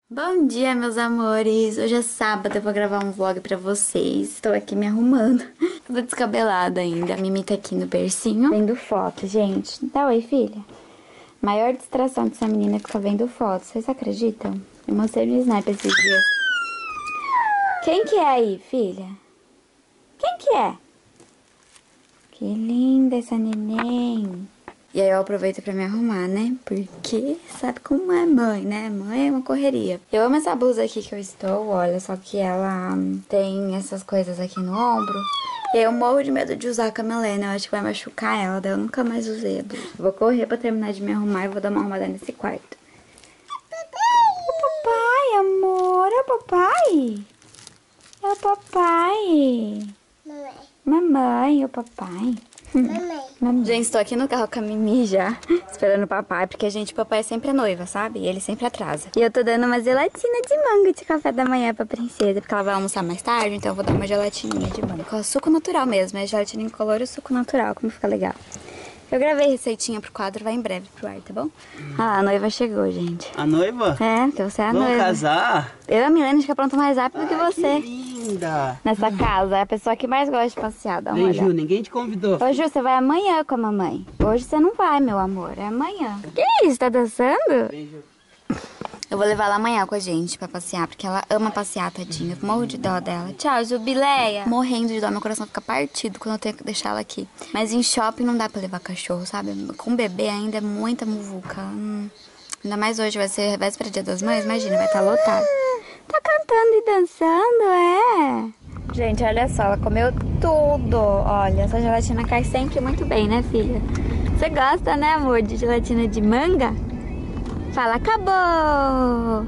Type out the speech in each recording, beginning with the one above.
Bom dia, meus amores! Hoje é sábado, eu vou gravar um vlog pra vocês. Estou aqui me arrumando. Toda descabelada ainda. A Mimi tá aqui no bercinho vendo foto, gente. Dá oi, filha. Maior distração dessa menina é ficar vendo foto. Vocês acreditam? Eu mostrei no Snap esses dias. Quem que é aí, filha? Quem que é? Que linda essa neném. E aí eu aproveito pra me arrumar, né? Porque sabe como é mãe, né? Mãe é uma correria. Eu amo essa blusa aqui que eu estou, olha, só que ela tem essas coisas aqui no ombro. E aí eu morro de medo de usar a Camelena, eu acho que vai machucar ela, daí eu nunca mais usei a blusa. Vou correr pra terminar de me arrumar e vou dar uma arrumada nesse quarto. É o papai, amor, é o papai. É o papai. Mamãe, é o papai. Mamãe. Gente, estou aqui no carro com a Mimi já, esperando o papai, porque, gente, o papai sempre é noiva, sabe? E ele sempre atrasa. E eu tô dando uma gelatina de manga de café da manhã pra princesa, porque ela vai almoçar mais tarde, então eu vou dar uma gelatininha de manga. Com suco natural mesmo, é gelatina incolor e suco natural, como fica legal. Eu gravei receitinha pro quadro, vai em breve pro ar, tá bom? Ah, a noiva chegou, gente. A noiva? É, porque você é a Vamos noiva. Casar? Eu e a Milene fica pronto mais rápido que você. Que linda! Nessa casa, é a pessoa que mais gosta de passear, dá uma Vem, olhada. Ju, ninguém te convidou. Ô, Ju, você vai amanhã com a mamãe. Hoje você não vai, meu amor. É amanhã. Que isso? Tá dançando? Vem, Ju. Eu vou levar ela amanhã com a gente pra passear, porque ela ama passear, tadinha. Eu morro de dó dela. Tchau, Jubileia. Morrendo de dó, meu coração fica partido quando eu tenho que deixar ela aqui. Mas em shopping não dá pra levar cachorro, sabe? Com bebê ainda é muita muvuca. Ainda mais hoje, vai ser véspera Dia das Mães, imagina, vai estar lotado. Tá cantando e dançando, é? Gente, olha só, ela comeu tudo. Olha, essa gelatina cai sempre muito bem, né, filha? Você gosta, né, amor, de gelatina de manga? Fala, acabou!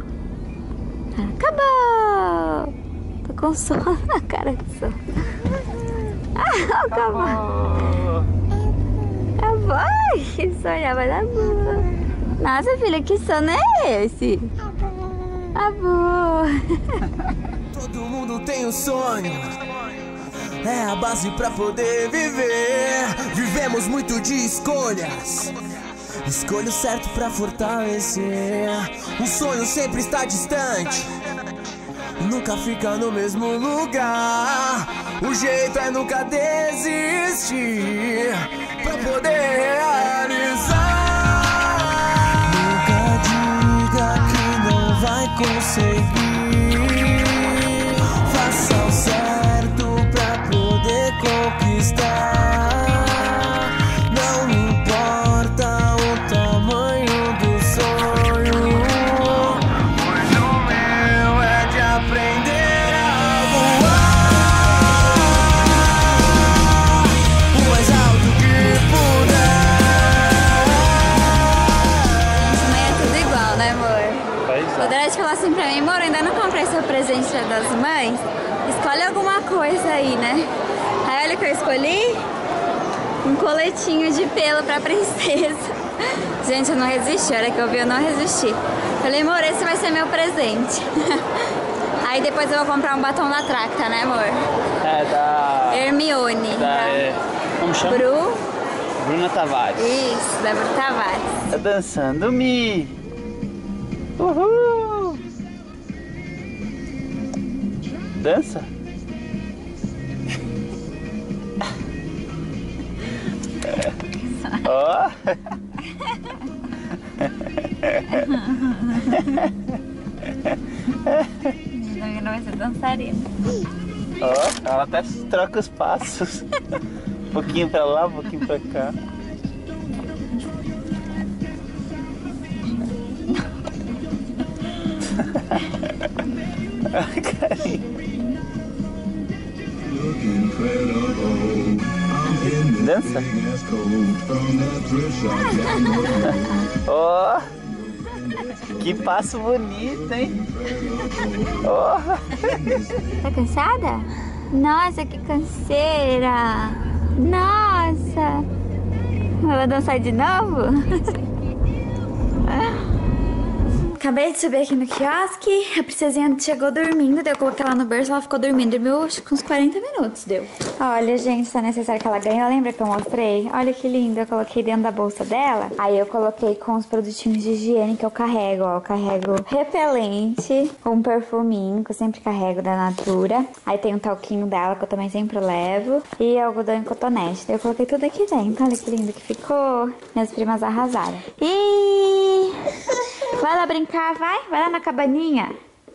Acabou! Tô com sono na cara de sono. Ah, acabou! Acabou! Que sono, vai dar boa. Nossa, filha, que sono é esse? Acabou! Todo mundo tem um sonho, é a base pra poder viver. Vivemos muito de escolhas, escolha o certo pra fortalecer. O sonho sempre está distante, nunca fica no mesmo lugar. O jeito é nunca desistir pra poder realizar. Nunca diga que não vai conseguir. Faça o certo pra poder conquistar. Não importa o tamanho do sonho, pois o meu é de aprender a voar o mais alto que puder. Isso não é tudo igual, né, amor? Pois O Dredd falou assim pra mim, amor, ainda não comprei seu presente Dia das Mães. Escolhe alguma coisa aí, né? Aí olha o que eu escolhi. Um coletinho de pelo pra princesa. Gente, eu não resisti. A hora que eu vi, eu não resisti. Falei, amor, esse vai ser meu presente. Aí depois eu vou comprar um batom da Tracta, né, amor? É, da... Hermione. como chama? Bruna Tavares. Isso, da Bru Tavares. Tá dançando, Mi. Uhul. Dança? Ó. Não vai ser dançarina. Ó, ela até troca os passos. Um pouquinho pra lá, um pouquinho pra cá. Ai, carinho. Dança? Ó, que passo bonito, hein? Ó. Tá cansada? Nossa, que canseira! Nossa! Vai dançar de novo? Acabei de subir aqui no quiosque. A princesinha chegou dormindo, daí eu coloquei ela no berço, ela ficou dormindo. Dormiu acho que uns 40 minutos, deu. Olha, gente, essa necessária que ela ganhou, lembra que eu mostrei? Olha que linda, eu coloquei dentro da bolsa dela. Aí eu coloquei com os produtinhos de higiene que eu carrego, ó. Eu carrego repelente, um perfuminho, que eu sempre carrego da Natura. Aí tem um talquinho dela, que eu também sempre levo. E algodão e cotonete. Daí eu coloquei tudo aqui dentro. Olha que lindo que ficou. Minhas primas arrasaram. E... vai lá brincar, vai? Vai lá na cabaninha.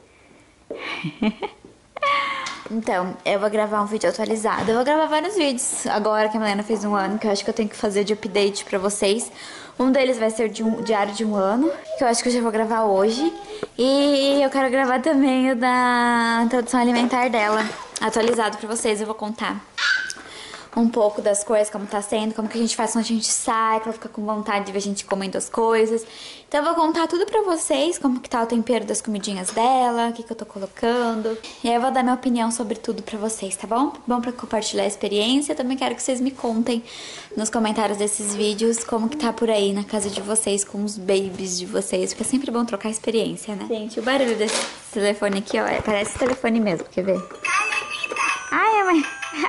Então, eu vou gravar um vídeo atualizado. Eu vou gravar vários vídeos agora que a Milena fez 1 ano, que eu acho que eu tenho que fazer de update pra vocês. Um deles vai ser de diário de 1 ano, que eu acho que eu já vou gravar hoje. E eu quero gravar também o da introdução alimentar dela, atualizado pra vocês. Eu vou contar um pouco das coisas, como tá sendo, como que a gente faz quando a gente sai, pra ela ficar com vontade de ver a gente comendo as coisas. Então eu vou contar tudo pra vocês, como que tá o tempero das comidinhas dela, o que que eu tô colocando. E aí eu vou dar minha opinião sobre tudo pra vocês, tá bom? Bom pra compartilhar a experiência. Também quero que vocês me contem nos comentários desses vídeos como que tá por aí na casa de vocês, com os babies de vocês, porque é sempre bom trocar experiência, né? Gente, o barulho desse telefone aqui, ó, parece telefone mesmo, quer ver? Ai, mãe...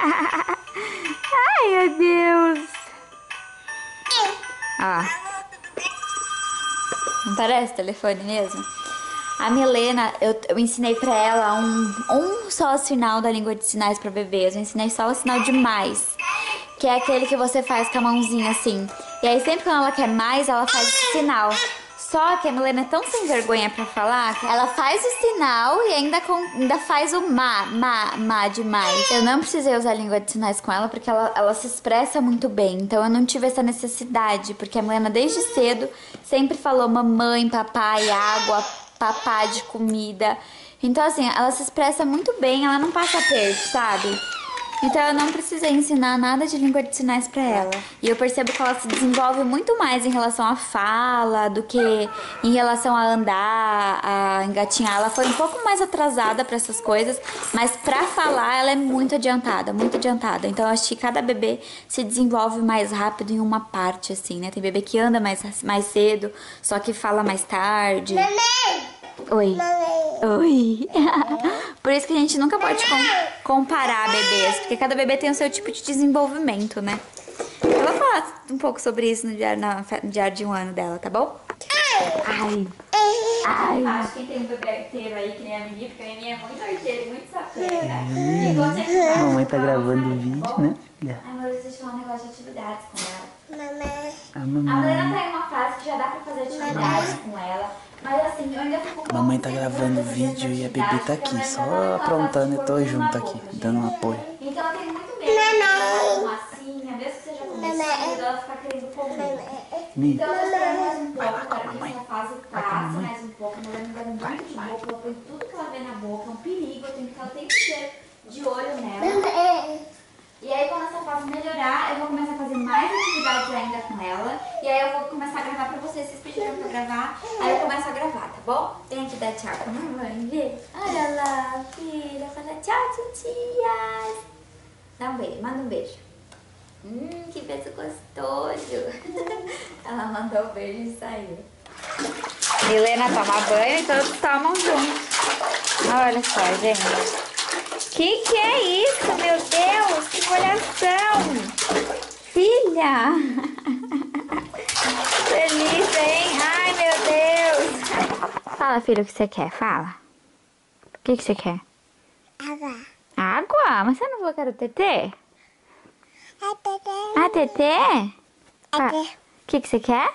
Ai, meu Deus. Ó. Não parece telefone mesmo? A Milena, eu ensinei pra ela um só sinal da língua de sinais pra bebês. Eu ensinei só o sinal de mais, que é aquele que você faz com a mãozinha assim. E aí sempre quando ela quer mais, ela faz esse sinal. Só que a Milena é tão sem vergonha pra falar que ela faz o sinal e ainda faz o má demais. Eu não precisei usar a língua de sinais com ela porque ela se expressa muito bem. Então eu não tive essa necessidade, porque a Milena desde cedo sempre falou mamãe, papai, água, papá de comida. Então assim, ela se expressa muito bem, ela não passa aperto, sabe? Então eu não precisei ensinar nada de língua de sinais pra ela. E eu percebo que ela se desenvolve muito mais em relação à fala do que em relação a andar, a engatinhar. Ela foi um pouco mais atrasada pra essas coisas, mas pra falar ela é muito adiantada, muito adiantada. Então eu acho que cada bebê se desenvolve mais rápido em uma parte, assim, né? Tem bebê que anda mais cedo, só que fala mais tarde. Mamãe! Oi. Oi. Por isso que a gente nunca pode comparar bebês, porque cada bebê tem o seu tipo de desenvolvimento, né? Eu vou falar um pouco sobre isso no diário de 1 ano dela, tá bom? Ai. Ai. Acho que tem um bebê arteiro aí, que nem a Mimi, porque a Mimi é muito arteira e muito safada. A mamãe tá gravando o vídeo, né? Ai, mas deixa eu falar um negócio de atividades com ela. A A mamãe. Milena tá em uma fase que já dá pra fazer atividades com ela. Mas assim, eu ainda fico A mamãe tá gravando o vídeo e a bebê tá aqui, só aprontando e tô junto aqui, dando um apoio. Então eu tenho muito medo de fazer uma massinha, mesmo que seja comecinho, ela ficar querendo comer. Então eu tô esperando mais um pouco, para que essa fase passe mais um pouco. A Milena vai muito de boca, ela põe tudo que ela vê na boca, é um perigo, eu tenho que ficar o tempo inteiro de olho nela. E aí quando essa fase melhorar, eu vou começar a fazer mais atividades ainda com ela. E aí eu vou começar a gravar pra vocês. Vocês pediram pra gravar, aí eu começo a gravar, tá bom? Vem aqui dar tchau pra mamãe, vê. Olha lá, filha. Fala tchau, titias. Dá um beijo, manda um beijo. Que beijo gostoso. Ela mandou um beijo e saiu. Milena toma banho e todos tomam junto. Olha só, gente. Que é isso, meu Deus? Que molhação! Filha! Feliz, hein? Ai, meu Deus! Fala, filho, o que você quer? Fala. O que você quer? Água. Água? Mas você não falou que era o tetê? Ah, tetê? O que você quer?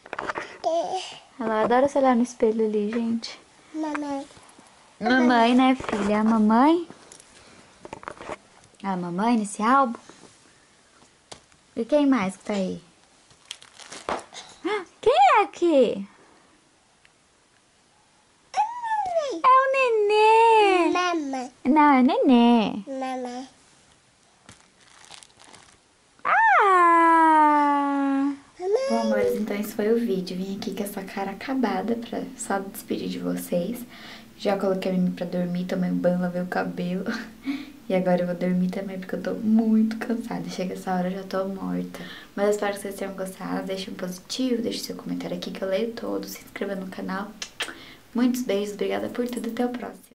Ela adora se olhar no espelho ali, gente. Mamãe. Mamãe, né, filha? A mamãe? A mamãe nesse álbum? E quem mais que tá aí? Quem é aqui? É o nenê. Mamãe. Não, é o nenê. Mamãe. Ah! Bom, amores, então esse foi o vídeo. Vim aqui com essa cara acabada pra só despedir de vocês. Já coloquei a Mimi pra dormir, tomei um banho, lavei o cabelo. E agora eu vou dormir também porque eu tô muito cansada. Chega essa hora eu já tô morta. Mas eu espero que vocês tenham gostado. Deixe um positivo, deixe seu comentário aqui que eu leio todos. Se inscreva no canal. Muitos beijos, obrigada por tudo, até o próximo.